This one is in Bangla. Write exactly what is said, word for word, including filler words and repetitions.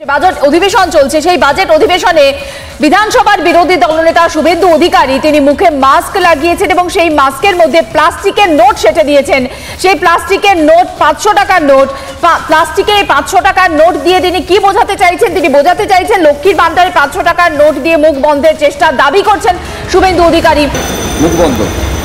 বাজেট অধিবেশন চলছে, সেই বাজেট অধিবেশনে বিধানসভার বিরোধী দলনেতা শুভেন্দু অধিকারী তিনি মুখে মাস্ক লাগিয়েছেন এবং সেই মাস্কের মধ্যে প্লাস্টিকের নোট সেটে দিয়েছেন। সেই প্লাস্টিকের নোট পাঁচশো টাকার নোট, প্লাস্টিকে পাঁচশো টাকার নোট দিয়ে তিনি কি বোঝাতে চাইছেন? তিনি বোঝাতে চাইছেন লক্ষ্মীর ভান্ডারে পাঁচশো টাকার নোট দিয়ে মুখ বন্ধের চেষ্টা দাবি করছেন শুভেন্দু অধিকারী। মুখ বন্ধ